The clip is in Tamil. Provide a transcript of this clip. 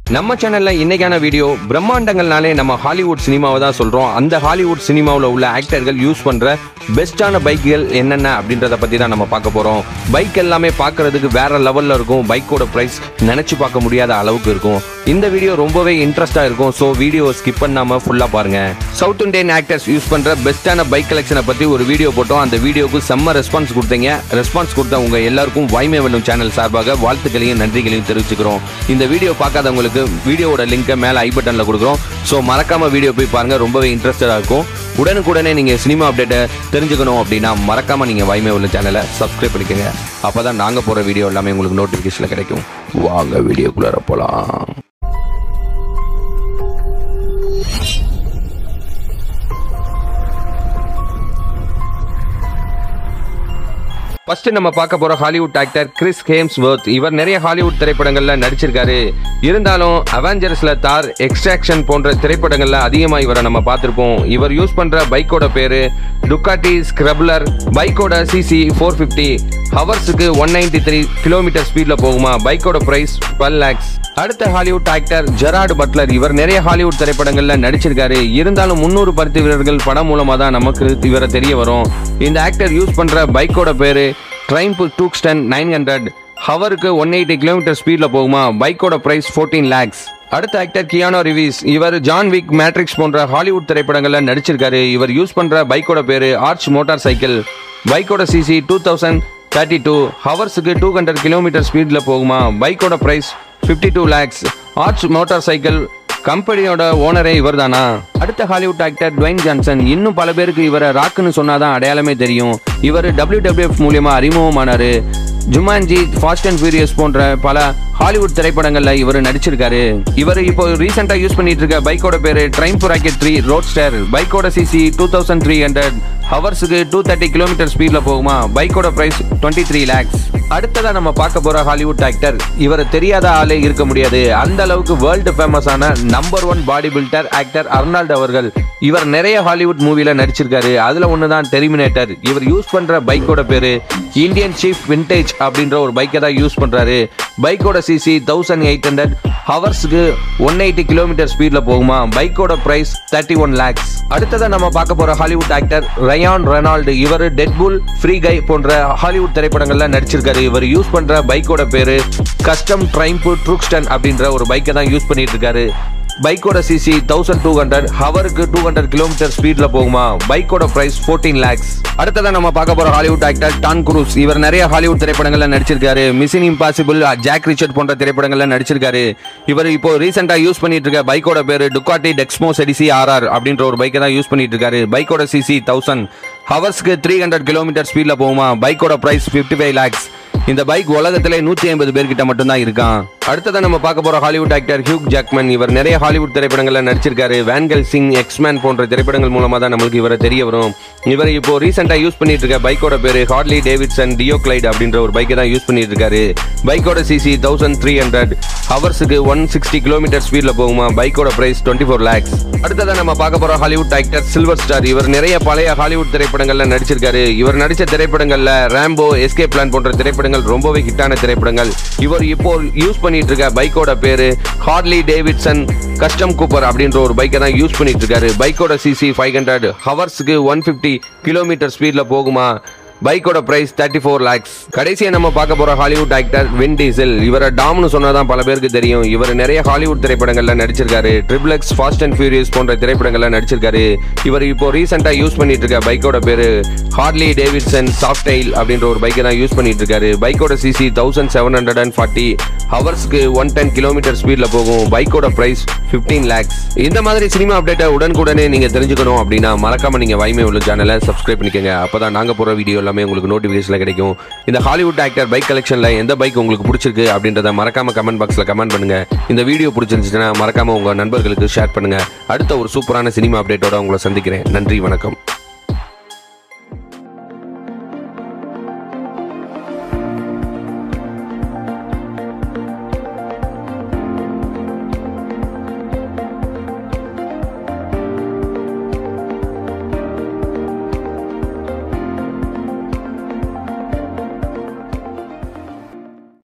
நம்ம சேனல்ல இன்னைக்கான வீடியோ பிரம்மாண்டங்கள்னாலே நம்ம ஹாலிவுட் சினிமாவை தான் சொல்றோம். அந்த ஹாலிவுட் சினிமாவில் உள்ள ஆக்டர்கள் யூஸ் பண்ற பெஸ்டான பைக்குகள் என்னென்ன அப்படின்றத பத்தி தான் நம்ம பார்க்க போறோம். பைக் எல்லாமே பார்க்கறதுக்கு வேற லெவல்ல இருக்கும். பைக்கோட பிரைஸ் நினைச்சு பார்க்க முடியாத அளவுக்கு இருக்கும். இந்த வீடியோ ரொம்பவே இன்ட்ரெஸ்டா இருக்கும். ஸோ வீடியோ ஸ்கிப் பண்ணாம ஃபுல்லா பாருங்க. சவுத் இந்தியன் ஆக்டர்ஸ் யூஸ் பண்ற பெஸ்டான பைக் கலெக்ஷனை பத்தி ஒரு வீடியோ போட்டோம். அந்த வீடியோக்கு செம்ம ரெஸ்பான்ஸ் கொடுத்தீங்க. ரெஸ்பான்ஸ் கொடுத்த உங்க எல்லாருக்கும் வாய்மை வெல்லும் சேனல் சார்பாக வாழ்த்துக்களையும் நன்றிகளையும் தெரிவிச்சுக்கிறோம். இந்த வீடியோ பார்க்காதவங்களுக்கு வீடியோவோட லிங்கை மேல ஐ பட்டன்ல கொடுக்குறோம். ஸோ மறக்காம வீடியோ போய் பாருங்க. ரொம்பவே இன்ட்ரெஸ்டடா இருக்கும். உடனுக்குடனே நீங்க சினிமா அப்டேட்டை தெரிஞ்சுக்கணும் அப்படின்னா மறக்காம நீங்க வாய்மை உள்ள சேனலை சப்ஸ்கிரைப் பண்ணிக்கோங்க. அப்பதான் நாங்க போற வீடியோ எல்லாமே உங்களுக்கு நோட்டிபிகேஷன்ல கிடைக்கும். வாங்க வீடியோக்குள்ள போலாம். ஃபர்ஸ்ட் நம்ம பார்க்க போற ஹாலிவுட் ஆக்டர் கிறிஸ் ஹேம்ஸ்வொர்த். இவர் நிறைய ஹாலிவுட் திரைப்படங்கள்ல நடிச்சிருக்காரு. இருந்தாலும் அவெஞ்சர்ஸ்ல தார், எக்ஸ்ட்ராக்ஷன் போன்ற திரைப்படங்கள்ல அதிகமா இவரை நம்ம பார்த்திருப்போம். இவர் யூஸ் பண்ற பைக்கோட பேரு டுக்காட்டி ஸ்க்ரப்லர். பைக்கோட சிசி 450, ஹவர்ஸுக்கு 193 கிலோமீட்டர் ஸ்பீட்ல போகுமா. பைக்கோட பிரைஸ் 12 lakhs. அடுத்த ஹாலிவுட் ஆக்டர் ஜெரார்டு பட்லர். இவர் நிறைய ஹாலிவுட் திரைப்படங்கள்ல நடிச்சிருக்காரு. இருந்தாலும் 300 பருத்தி வீரர்கள் படம் மூலமா தான் நமக்கு இவரை தெரிய வரும். இந்த ஆக்டர் யூஸ் பண்ற பைக்கோட பேரு ட்ரைம்ப் டூக்ஸ்டன் 900, ஹவருக்கு 180 கிலோமீட்டர் ஸ்பீட்ல போகுமா. பைக்கோட பிரைஸ் 14 lakhs. அடுத்த ஆக்டர் கியானோ ரிவீஸ். இவர் ஜான் விக், மேட்ரிக்ஸ் போன்ற ஹாலிவுட் திரைப்படங்கள்ல நடிச்சிருக்காரு. இவர் யூஸ் பண்ற பைக்கோட பேரு ஆர்ச் மோட்டார் சைக்கிள். பைக்கோட சிசி 2032, ஹவர்ஸுக்கு 200 கிலோமீட்டர் ஸ்பீட்ல போகுமா. பைக்கோட price 52 lakhs. Arch motorcycle கம்பெனியோட ஓனரே இவர் தானா. அடுத்த ஹாலிவுட் ஆக்டர் டுவைன் ஜான்சன். இன்னும் பல பேருக்கு இவரை ராக்குன்னு சொன்னாதான் அடையாளமே தெரியும். இவர் WWF மூலியமா அறிமுகமானாரு. ஜுமான்ஜி, ஃபாஸ்ட் அண்ட் ஃபியூரியஸ் போன்ற பல ஹாலிவுட் திரைப்படங்கள்ல இவர் நடிச்சிருக்காரு. இவர் இப்போ ரீசெண்டா யூஸ் பண்ணிட்டு இருக்க பைக்கோட பேரு ட்ரைம்ப் ராக்கெட் 3 ரோட்ஸ்டர். பைக்கோட சிசி 2300, ஹவர்ஸுக்கு 230 கிலோமீட்டர் ஸ்பீட்ல போகுமா. பைக்கோட பிரைஸ் 23 lakhs. அடுத்ததா நம்ம பார்க்க போற ஹாலிவுட் ஆக்டர், இவர் தெரியாத ஆளே இருக்க முடியாது. அந்த அளவுக்கு வேர்ல்டு ஃபேமஸான number 1 bodybuilder actor Arnold அவர்கள். இவர் நிறைய ஹாலிவுட் மூவில நடிச்சிருக்காரு. அதுல ஒண்ணுதான் டெர்மினேட்டர். இவர் யூஸ் பண்ற பைக்கோட பேரு இந்தியன் சீஃப் விண்டேஜ் அப்படின்ற ஒரு பைக்கை தான் யூஸ் பண்றாரு. பைக்கோட சிசி 1800, ஹவர்ஸுக்கு 180 கிலோமீட்டர் ஸ்பீட்ல போகுமா. பைக்கோட பிரைஸ் 31 lakhs. அடுத்ததான் நம்ம பார்க்க போற ஹாலிவுட் ஆக்டர் ரயான் ரெனால்டு. இவர் டெட்புல், ஃப்ரீ கை போன்ற ஹாலிவுட் திரைப்படங்கள்ல நடிச்சிருக்காரு. இவர் யூஸ் பண்ற பைக்கோட பேரு கஸ்டம் ட்ரைம்ப் ட்ரூக்ஸ்டன் அப்படின்ற ஒரு பைக்கை தான் யூஸ் பண்ணிட்டு இருக்காரு. பைக்கோட சிசி 1200, ஹவருக்கு 200 கிலோமீட்டர் ஸ்பீட்ல போகுமா. பைக்கோட பிரைஸ் 14 lakhs. அடுத்ததான் நம்ம பார்க்க போற ஹாலிவுட் ஆக்டர் டாம் குரூஸ். இவர் நிறைய ஹாலிவுட் திரைப்படங்கள்ல நடிச்சிருக்காரு. மிஷன் இம்பாசிபிள், ஜாக் ரிச்சர்ட் போன்ற திரைப்படங்கள்ல நடிச்சிருக்காரு. இவர் இப்போ ரீசெண்டா யூஸ் பண்ணிட்டு இருக்க பைக்கோட பேரு டுக்காட்டி டெக்ஸ்மோ செடிசி RR அப்படின்ற ஒரு பைக்கை தான் யூஸ் பண்ணிட்டு இருக்காரு. பைக்கோட சிசி 1000, ஹவர்ஸ்க்கு 300 கிலோமீட்டர் ஸ்பீட்ல போகுமா. பைக்கோட பிரைஸ் 55 lakhs. இந்த பைக் உலகத்திலே 150 பேர்கிட்ட மட்டும்தான் இருக்கான். அடுத்ததான் நம்ம பார்க்க போற ஹாலிவுட் ஆக்டர் ஹியூக் ஜாக்மன். இவர் நிறைய ஹாலிவுட் திரைப்படங்கள்ல நடிச்சிருக்காரு. வேன் ஹெல்சிங், எக்ஸ்மேன் போன்ற திரைப்படங்கள் மூலமா தான் நம்மளுக்கு இவரை தெரிய வரும். இவர் இப்போ ரீசெண்டா யூஸ் பண்ணிட்டு இருக்க பைக்கோட பேரு ஹார்லி டேவிட்சன் டியோக்ளைட் அப்படின்ற ஒரு பைக்கை தான் யூஸ் பண்ணிட்டு இருக்காரு. பைக்கோட சிசி 1300, ஹவர்ஸுக்கு 160 கிலோமீட்டர் ஸ்பீட்ல போகுமா. பைக்கோட பிரைஸ் 24 lakhs. அடுத்ததான் நம்ம பார்க்க போற ஹாலிவுட் ஆக்டர் சில்வர் ஸ்டார். இவர் நிறைய பழைய ஹாலிவுட் திரைப்படங்கள்ல நடிச்சிருக்காரு. இவர் நடிச்ச திரைப்படங்கள்ல ராம்போ, எஸ்கேப் பிளான் போன்ற திரைப்படங்கள் ரொம்பவே ஹிட்டான திரைப்படங்கள். இவர் இப்போ யூஸ் பண்ணிட்டு இருக்க பைக்கோட பேரு ஹார்லி டேவிட்சன் கஸ்டம் கூப்பர் அப்படின்ற ஒரு பைக்கை தான் யூஸ் பண்ணிட்டு இருக்காரு. பைக்கோட சிசி 500, ஹவர்ஸுக்கு 150 கிலோமீட்டர் ஸ்பீட்ல போகுமா. பைக்கோட பிரைஸ் 34 lakhs. கடைசியா நம்ம பார்க்க போற ஹாலிவுட் ஆக்டர் வின் டீசல். இவரை டாம்னு சொன்னாதான் பல பேருக்கு தெரியும். இவர் நிறைய ஹாலிவுட் திரைப்படங்கள்ல நடிச்சிருக்காரு. Triple X, Fast and Furious போன்ற திரைப்படங்கள்ல நடிச்சிருக்காரு. இவர் இப்போ ரீசெண்டா யூஸ் பண்ணிட்டு இருக்க பைக்கோட பேரு ஹார்லி டேவிட்சன் சாஃப்டைல் அப்படின்ற ஒரு பைக்கை தான் யூஸ் பண்ணிட்டு இருக்காரு. பைக்கோட சிசி 1740, ஹவர்ஸ்க்கு 110 கிலோமீட்டர் ஸ்பீட்ல போகும். பைக்கோட பிரைஸ் 15 lakhs. இந்த மாதிரி சினிமா அப்டேட்டை உடனுக்குடனே நீங்க தெரிஞ்சுக்கணும் அப்படின்னா மறக்காம நீங்க வாய்மை உள்ள சேனலை சப்ஸ்கிரைப் பண்ணிக்கங்க. அப்பதான் நாங்க போற வீடியோ எல்லாமே உங்களுக்கு நோட்டிபிகேஷன்ல கிடைக்கும். இந்த ஹாலிவுட் ஆக்டர் பைக் கலெக்ஷன்ல எந்த பைக் உங்களுக்கு பிடிச்சிருக்கு அப்படின்றத மறக்காம கமெண்ட் பாக்ஸ்ல கமெண்ட் பண்ணுங்க. இந்த வீடியோ பிடிச்சிருந்துச்சுன்னா மறக்காம உங்க நண்பர்களுக்கு ஷேர் பண்ணுங்க. அடுத்த ஒரு சூப்பரான சினிமா அப்டேட்டோட உங்களை சந்திக்கிறேன். நன்றி, வணக்கம்.